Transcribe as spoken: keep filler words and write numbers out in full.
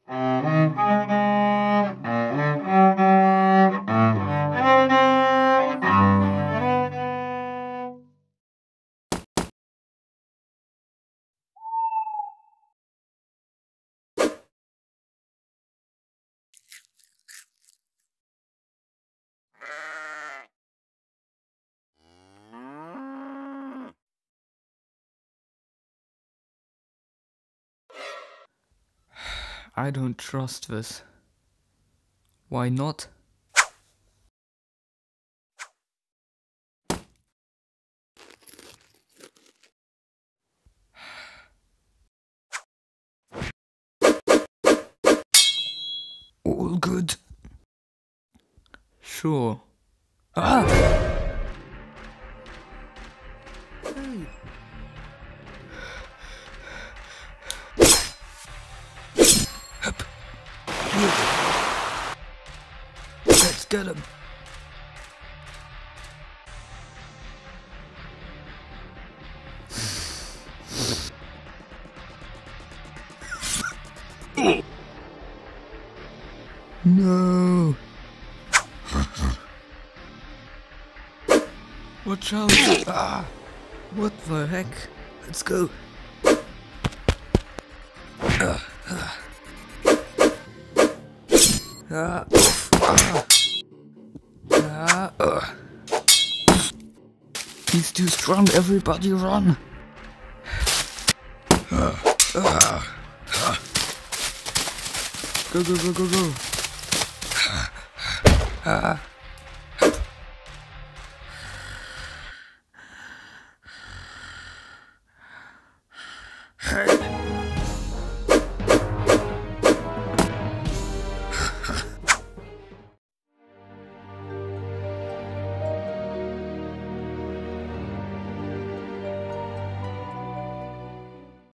I don't trust this. Why not? All good. Sure. Ah! Hey. Hup. Let's get him. No. Watch out. Ah. What the heck? Let's go. Uh, uh. Ah. Ah. Ah. Uh. He's too strong, everybody run. Uh. Uh. Uh. Go, go, go, go, go. Ah.